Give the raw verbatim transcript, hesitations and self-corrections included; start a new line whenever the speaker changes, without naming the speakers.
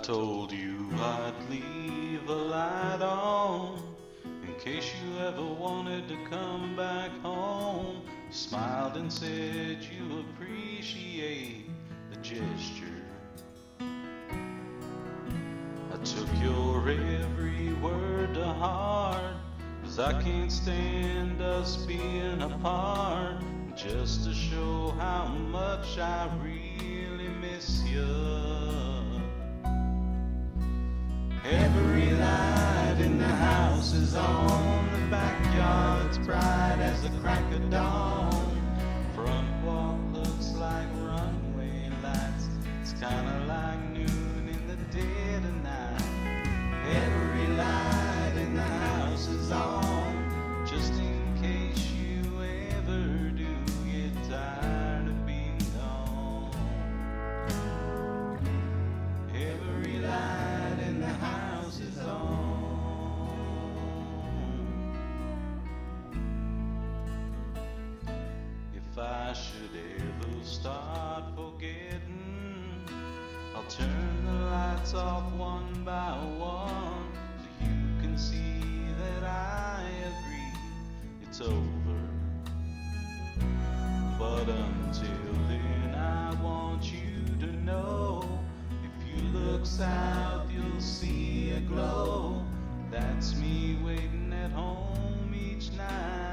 told you I'd leave a light on in case you ever wanted to come back home. You smiled and said you appreciate the gesture. I took your every word to heart, 'cause I can't stand us being apart. Just to show how much I really miss you. Every light in the house is on, the backyard's bright as the crack of dawn. Front walk looks like runway lights, it's kinda like noon in the dead of night. Every light in the house is on, just in case you ever do get tired of being gone. Every light in the house is on. If I should ever start forgetting, I'll turn the lights off one by one, so you can see that I agree it's over. But until then I want you to know, if you look south you'll see a glow. That's me waiting at home each night.